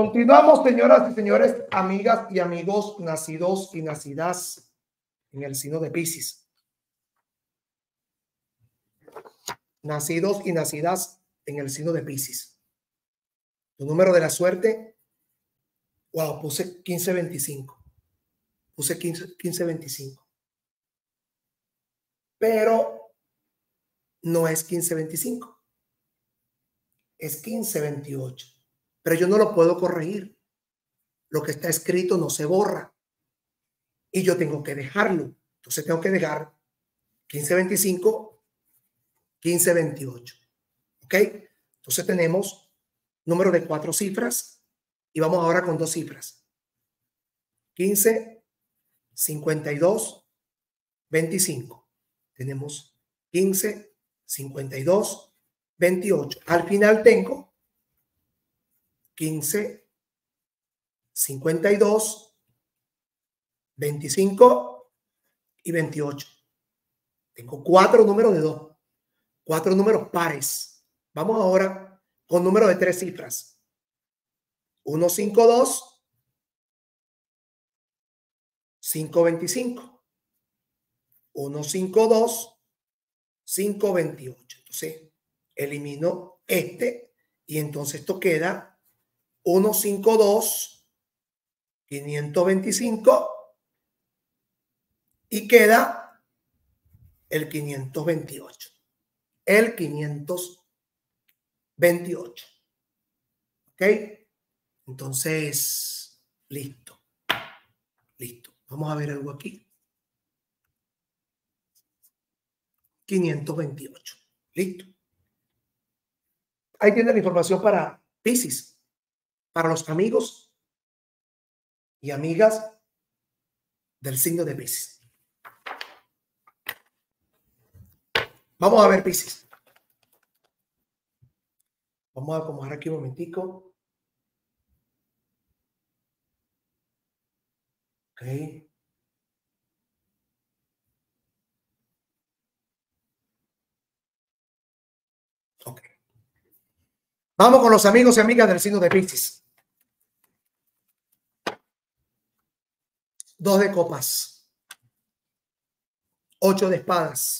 Continuamos, señoras y señores, amigas y amigos, nacidos y nacidas en el signo de Piscis. Nacidos y nacidas en el signo de Piscis. Tu número de la suerte, wow, puse 1525. Puse 1525. Pero no es 1525. Es 1528. Pero yo no lo puedo corregir. Lo que está escrito no se borra. Y yo tengo que dejarlo. Entonces tengo que dejar 1525, 1528. ¿Ok? Entonces tenemos número de 4 cifras y vamos ahora con 2 cifras. 15, 52, 25. Tenemos 15, 52, 28. Al final tengo 15, 52, 25 y 28. Tengo 4 números de 2. 4 números pares. Vamos ahora con número de 3 cifras. 152, 525. 152, 528. Entonces, elimino este y entonces esto queda 152, 525 y queda el 528. El 528. ¿Ok? Entonces, listo. Listo. Vamos a ver algo aquí. 528. Listo. Ahí tiene la información para Piscis, para los amigos y amigas del signo de Piscis. Vamos a ver Piscis. Vamos a acomodar aquí un momentico. Ok. Ok. Vamos con los amigos y amigas del signo de Piscis. 2 de copas. 8 de espadas.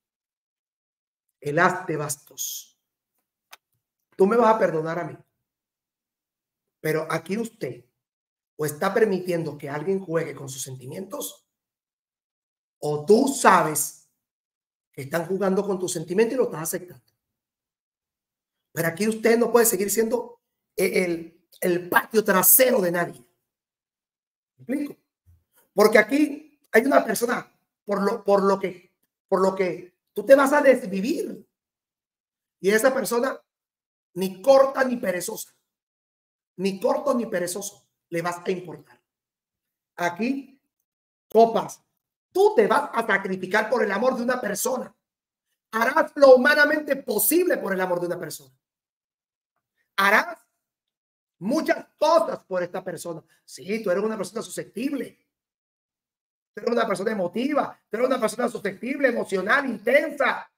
El as de bastos. Tú me vas a perdonar a mí. Pero aquí usted o está permitiendo que alguien juegue con sus sentimientos o tú sabes que están jugando con tus sentimientos y lo estás aceptando. Pero aquí usted no puede seguir siendo el patio trasero de nadie. ¿Me explico? Porque aquí hay una persona por lo que tú te vas a desvivir. Y esa persona ni corta ni perezosa. Ni corto ni perezoso le vas a importar. Aquí, copas, tú te vas a sacrificar por el amor de una persona. Harás lo humanamente posible por el amor de una persona. Harás muchas cosas por esta persona. Sí, tú eres una persona susceptible. Tú eres una persona emotiva. Tú eres una persona susceptible, emocional, intensa.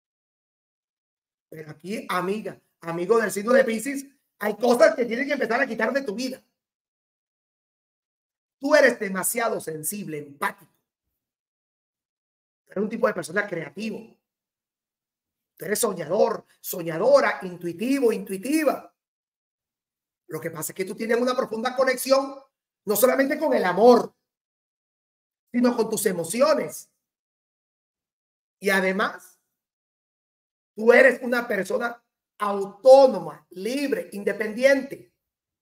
Pero aquí, amiga, amigo del signo de Piscis, hay cosas que tienes que empezar a quitar de tu vida. Tú eres demasiado sensible, empático. Eres un tipo de persona creativo. Tú eres soñador, soñadora, intuitivo, intuitiva. Lo que pasa es que tú tienes una profunda conexión, no solamente con el amor, sino con tus emociones. Y además, tú eres una persona autónoma, libre, independiente.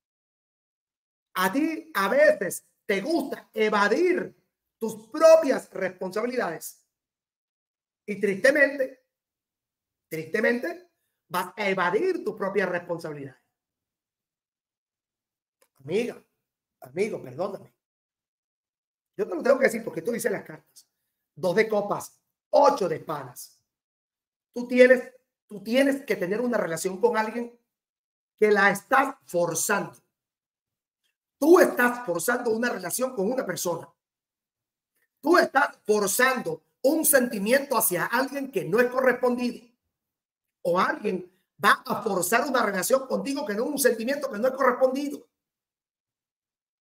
A ti a veces te gusta evadir tus propias responsabilidades. Y tristemente, vas a evadir tus propias responsabilidades. Amiga, amigo, perdóname. Yo te lo tengo que decir porque tú dices las cartas. 2 de copas, 8 de espadas. Tú tienes que tener una relación con alguien que la estás forzando. Tú estás forzando una relación con una persona. Tú estás forzando un sentimiento hacia alguien que no es correspondido. O alguien va a forzar una relación contigo que no es un sentimiento que no es correspondido.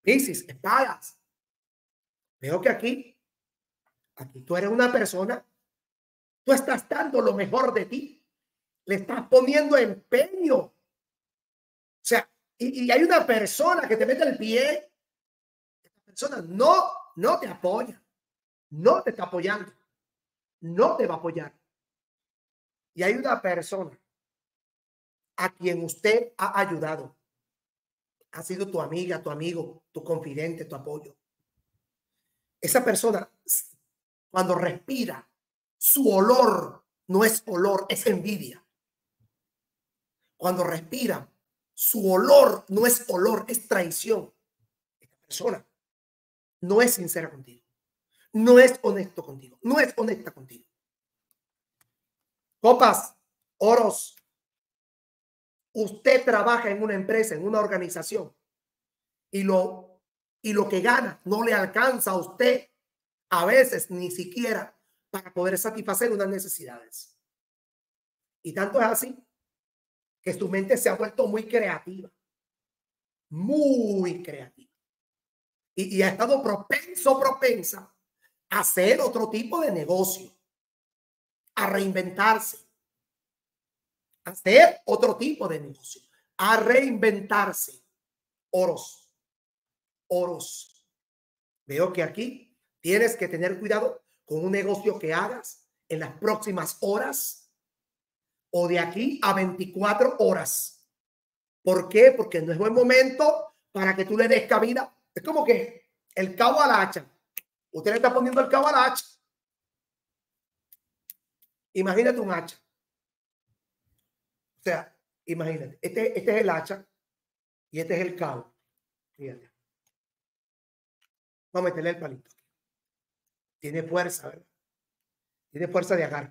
Piscis, espadas. Veo que aquí tú eres una persona, tú estás dando lo mejor de ti, le estás poniendo empeño. O sea, y hay una persona que te mete el pie, esta persona no te apoya, no te está apoyando, no te va a apoyar. Y hay una persona a quien usted ha ayudado, ha sido tu amiga, tu amigo, tu confidente, tu apoyo. Esa persona, cuando respira, su olor no es olor, es envidia. Cuando respira, su olor no es olor, es traición. Esta persona no es sincera contigo, no es honesto contigo, no es honesta contigo. Copas, oros. Usted trabaja en una empresa, en una organización, y lo que gana no le alcanza a usted a veces ni siquiera para poder satisfacer unas necesidades. Y tanto es así que su mente se ha vuelto muy creativa, y ha estado propensa a hacer otro tipo de negocio, a reinventarse, a hacer otro tipo de negocio, a reinventarse. Oros. Veo que aquí tienes que tener cuidado con un negocio que hagas en las próximas horas o de aquí a 24 horas. ¿Por qué? Porque no es buen momento para que tú le des cabida. Es como que el cabo al hacha. Usted le está poniendo el cabo al hacha. Imagínate un hacha. O sea, imagínate. Este es el hacha y este es el cabo. Fíjate. Vamos a meterle el palito. Tiene fuerza, ¿verdad? Tiene fuerza de agarre.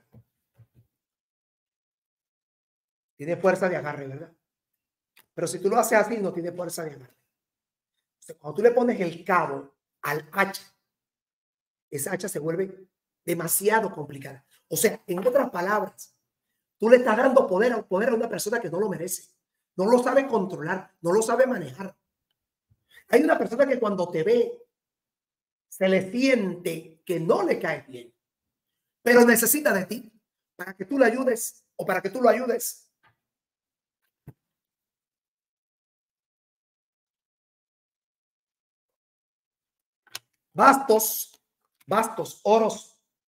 Tiene fuerza de agarre, ¿verdad? Pero si tú lo haces así, no tiene fuerza de agarre. O sea, cuando tú le pones el cabo al hacha, esa hacha se vuelve demasiado complicada. O sea, en otras palabras, tú le estás dando poder a una persona que no lo merece. No lo sabe controlar, no lo sabe manejar. Hay una persona que cuando te ve, se le siente que no le cae bien, pero necesita de ti para que tú le ayudes o para que tú lo ayudes. Bastos, oros.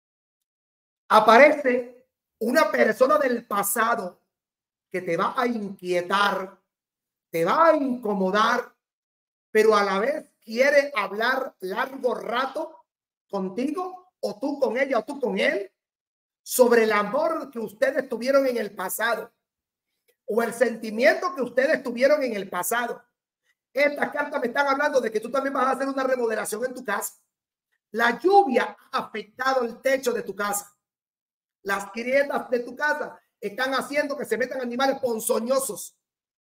Aparece una persona del pasado que te va a inquietar, te va a incomodar, pero a la vez quiere hablar largo rato contigo, o tú con ella, o tú con él, sobre el amor que ustedes tuvieron en el pasado, o el sentimiento que ustedes tuvieron en el pasado. Estas cartas me están hablando de que tú también vas a hacer una remodelación en tu casa. La lluvia ha afectado el techo de tu casa. Las grietas de tu casa están haciendo que se metan animales ponzoñosos.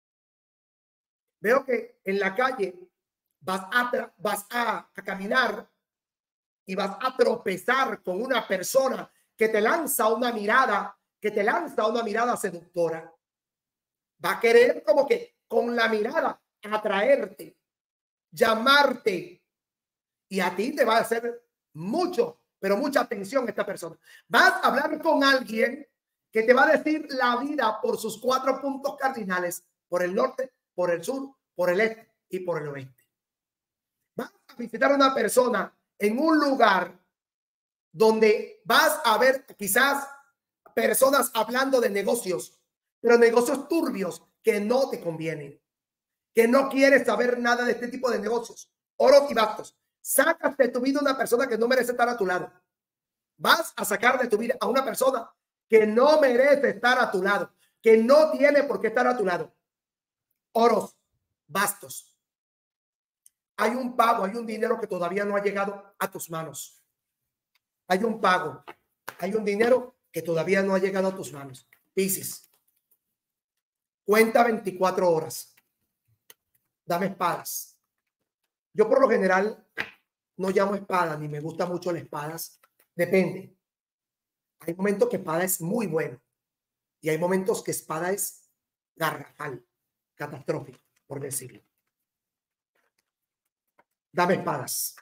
Veo que en la calle vas a caminar y vas a tropezar con una persona que te lanza una mirada, seductora. Va a querer como que con la mirada atraerte, llamarte, y a ti te va a hacer mucho, pero mucha atención esta persona. Vas a hablar con alguien que te va a decir la vida por sus 4 puntos cardinales, por el norte, por el sur, por el este y por el oeste. Vas a visitar a una persona en un lugar donde vas a ver quizás personas hablando de negocios, pero negocios turbios que no te convienen, que no quieres saber nada de este tipo de negocios. Oros y bastos. Sacas de tu vida una persona que no merece estar a tu lado. Vas a sacar de tu vida a una persona que no merece estar a tu lado, que no tiene por qué estar a tu lado. Oros, bastos. Hay un pago, hay un dinero que todavía no ha llegado a tus manos. Hay un pago, hay un dinero que todavía no ha llegado a tus manos. Piscis, cuenta 24 horas. Dame espadas. Yo por lo general no llamo espada, ni me gusta mucho las espadas. Depende. Hay momentos que espada es muy bueno y hay momentos que espada es garrafal, catastrófico, por decirlo. Dame espadas.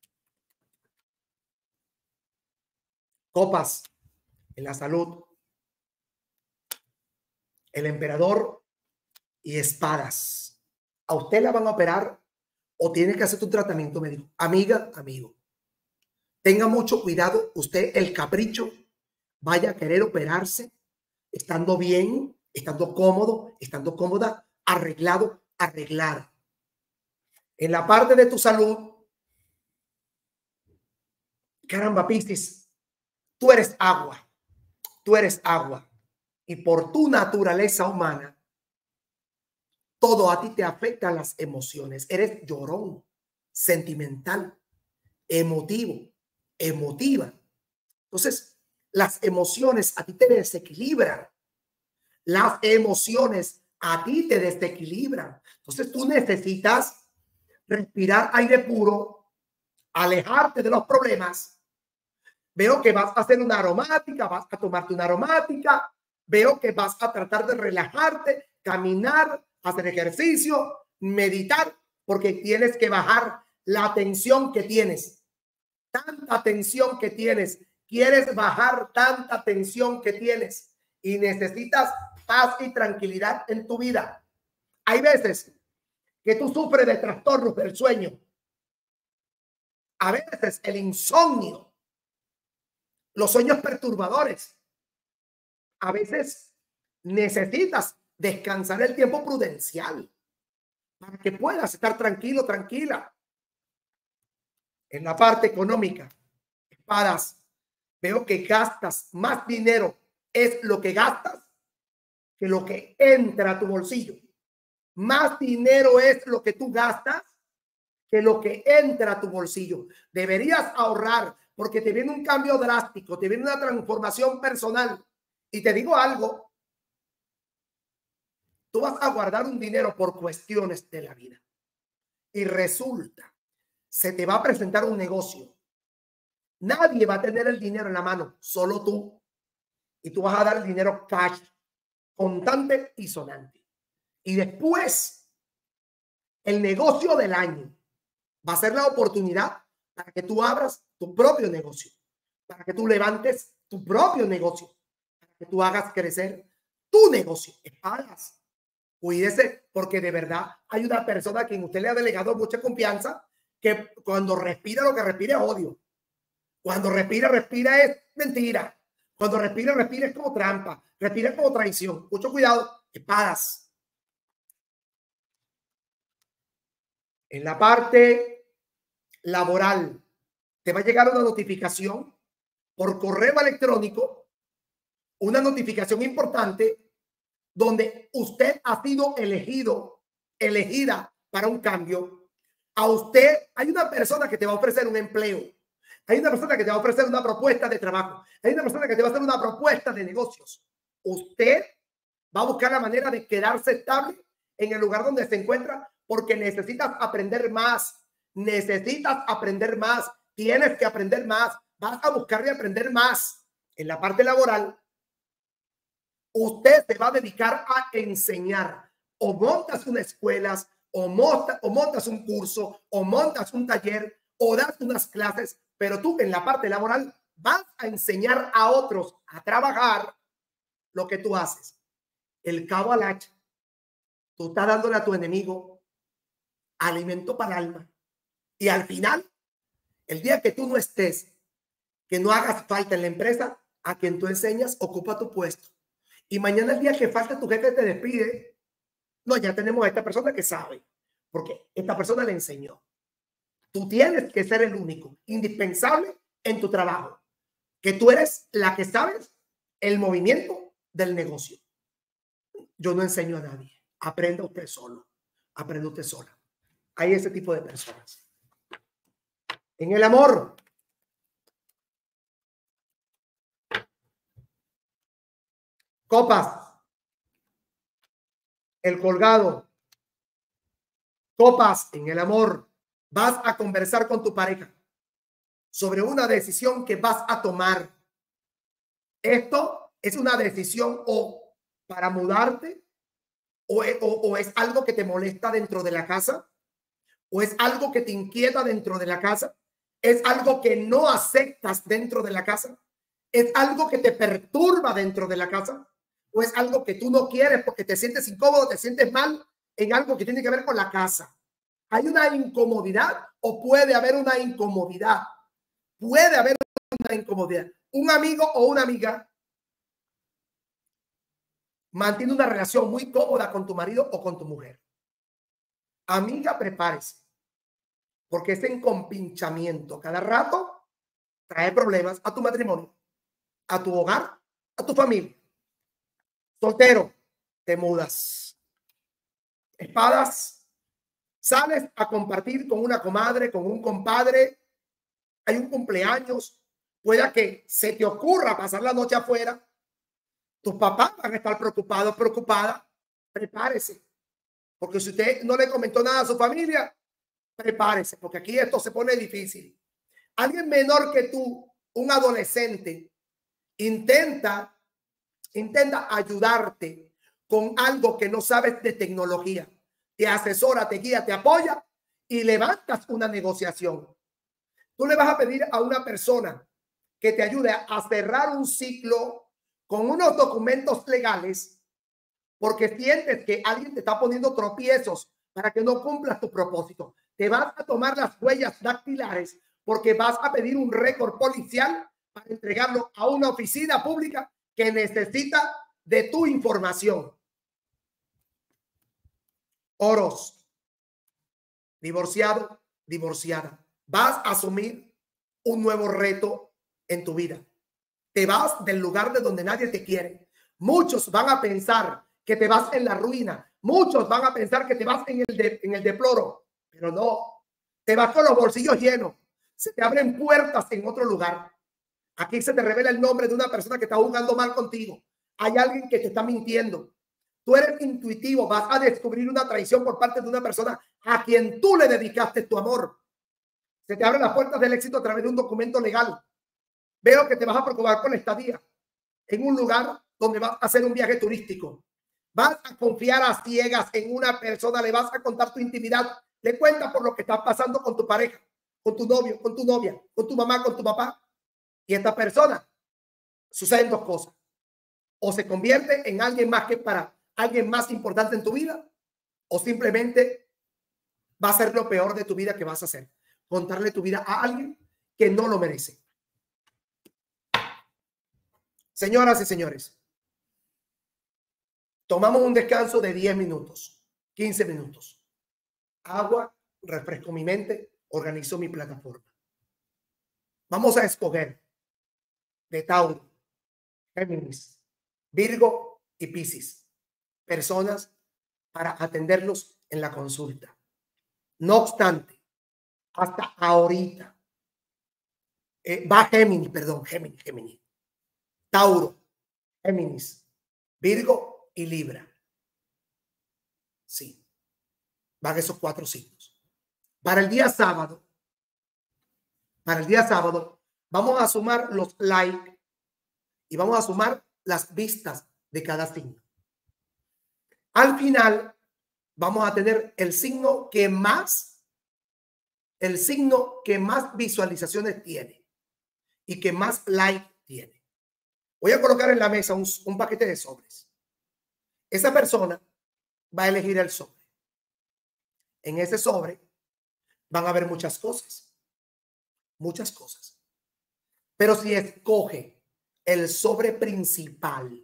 Copas en la salud. El emperador y espadas. A usted la van a operar o tiene que hacer tu tratamiento médico. Amiga, amigo, tenga mucho cuidado. Usted, el capricho, vaya a querer operarse estando bien, estando cómodo, estando cómoda, arreglado, arreglar. En la parte de tu salud, caramba, Piscis, tú eres agua, tú eres agua. Y por tu naturaleza humana, todo a ti te afecta las emociones. Eres llorón, sentimental, emotivo, emotiva. Entonces, las emociones a ti te desequilibran. Las emociones a ti te desequilibran. Entonces, tú necesitas respirar aire puro, alejarte de los problemas. Veo que vas a hacer una aromática, vas a tomarte una aromática. Veo que vas a tratar de relajarte, caminar, hacer ejercicio, meditar, porque tienes que bajar la tensión que tienes. Tanta tensión que tienes. Quieres bajar tanta tensión que tienes y necesitas paz y tranquilidad en tu vida. Hay veces que tú sufres de trastornos del sueño. A veces el insomnio, los sueños perturbadores. A veces necesitas descansar el tiempo prudencial para que puedas estar tranquilo, tranquila. En la parte económica, espadas, veo que gastas más dinero, es lo que gastas que lo que entra a tu bolsillo. Más dinero es lo que tú gastas que lo que entra a tu bolsillo. Deberías ahorrar porque te viene un cambio drástico, te viene una transformación personal. Y te digo algo, tú vas a guardar un dinero por cuestiones de la vida y resulta, se te va a presentar un negocio. Nadie va a tener el dinero en la mano, solo tú. Y tú vas a dar el dinero cash, contante y sonante. Y después, el negocio del año va a ser la oportunidad para que tú abras tu propio negocio, para que tú levantes tu propio negocio, para que tú hagas crecer tu negocio. Espadas. Cuídese, porque de verdad hay una persona a quien usted le ha delegado mucha confianza que cuando respira, lo que respira es odio. Cuando respira, respira es mentira. Cuando respira, respira es como trampa. Respira como traición. Mucho cuidado. Espadas. En la parte laboral, te va a llegar una notificación por correo electrónico, una notificación importante donde usted ha sido elegido, elegida para un cambio. A usted hay una persona que te va a ofrecer un empleo. Hay una persona que te va a ofrecer una propuesta de trabajo. Hay una persona que te va a hacer una propuesta de negocios. Usted va a buscar la manera de quedarse estable en el lugar donde se encuentra porque necesitas aprender más. Necesitas aprender más. Tienes que aprender más. Vas a buscar de aprender más. En la parte laboral, usted se va a dedicar a enseñar. O montas una escuela, o montas un curso, o montas un taller, o das unas clases, pero tú en la parte laboral vas a enseñar a otros a trabajar lo que tú haces. El cabo al hacha. Tú estás dándole a tu enemigo alimento para el alma. Y al final, el día que tú no estés, que no hagas falta en la empresa, a quien tú enseñas, ocupa tu puesto. Y mañana, el día que falta, tu jefe te despide. No, ya tenemos a esta persona que sabe, porque esta persona le enseñó. Tú tienes que ser el único, indispensable en tu trabajo, que tú eres la que sabes el movimiento del negocio. Yo no enseño a nadie. Aprenda usted solo. Aprenda usted sola. Hay ese tipo de personas. En el amor, copas, el colgado, copas en el amor. Vas a conversar con tu pareja sobre una decisión que vas a tomar. Esto es una decisión o para mudarte o es algo que te molesta dentro de la casa ¿O es algo que te inquieta dentro de la casa? ¿Es algo que no aceptas dentro de la casa? ¿Es algo que te perturba dentro de la casa? ¿O es algo que tú no quieres porque te sientes incómodo, te sientes mal en algo que tiene que ver con la casa? ¿Hay una incomodidad o puede haber una incomodidad? Puede haber una incomodidad. Un amigo o una amiga mantiene una relación muy cómoda con tu marido o con tu mujer. Amiga, prepárese, porque ese encompinchamiento cada rato trae problemas a tu matrimonio, a tu hogar, a tu familia. Soltero, te mudas. Espadas, sales a compartir con una comadre, con un compadre, hay un cumpleaños, pueda que se te ocurra pasar la noche afuera, tus papás van a estar preocupados, preocupadas, prepárese, porque si usted no le comentó nada a su familia, prepárese, porque aquí esto se pone difícil. Alguien menor que tú, un adolescente, intenta ayudarte con algo que no sabes de tecnología. Te asesora, te guía, te apoya y levantas una negociación. Tú le vas a pedir a una persona que te ayude a cerrar un ciclo con unos documentos legales porque sientes que alguien te está poniendo tropiezos para que no cumplas tu propósito. Te vas a tomar las huellas dactilares porque vas a pedir un récord policial para entregarlo a una oficina pública que necesita de tu información. Oros, divorciado, divorciada, vas a asumir un nuevo reto en tu vida. Te vas del lugar de donde nadie te quiere. Muchos van a pensar que te vas en la ruina. Muchos van a pensar que te vas en el deploro, pero no. Te vas con los bolsillos llenos. Se te abren puertas en otro lugar. Aquí se te revela el nombre de una persona que está jugando mal contigo. Hay alguien que te está mintiendo. Tú eres intuitivo, vas a descubrir una traición por parte de una persona a quien tú le dedicaste tu amor. Se te abren las puertas del éxito a través de un documento legal. Veo que te vas a preocupar por la estadía en un lugar donde vas a hacer un viaje turístico. Vas a confiar a ciegas en una persona, le vas a contar tu intimidad, le cuentas por lo que está pasando con tu pareja, con tu novio, con tu novia, con tu mamá, con tu papá. Y esta persona, suceden dos cosas. O se convierte en alguien más que para alguien más importante en tu vida, o simplemente va a ser lo peor de tu vida que vas a hacer. Contarle tu vida a alguien que no lo merece. Señoras y señores, tomamos un descanso de 10 minutos, 15 minutos. Agua, refresco mi mente, organizo mi plataforma. Vamos a escoger de Tauro, Géminis, Virgo y Piscis, personas para atenderlos en la consulta. No obstante, hasta ahorita, va Géminis, perdón, Géminis, Tauro, Géminis, Virgo y Libra. Sí, van esos 4 signos. Para el día sábado, vamos a sumar los likes y vamos a sumar las vistas de cada signo. Al final, vamos a tener el signo que más visualizaciones tiene y que más like tiene. Voy a colocar en la mesa un paquete de sobres. Esa persona va a elegir el sobre. En ese sobre van a haber muchas cosas. Muchas cosas. Pero si escoge el sobre principal,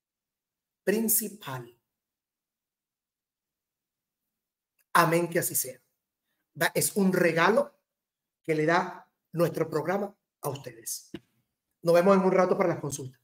amén que así sea. Es un regalo que le da nuestro programa a ustedes. Nos vemos en un rato para las consultas.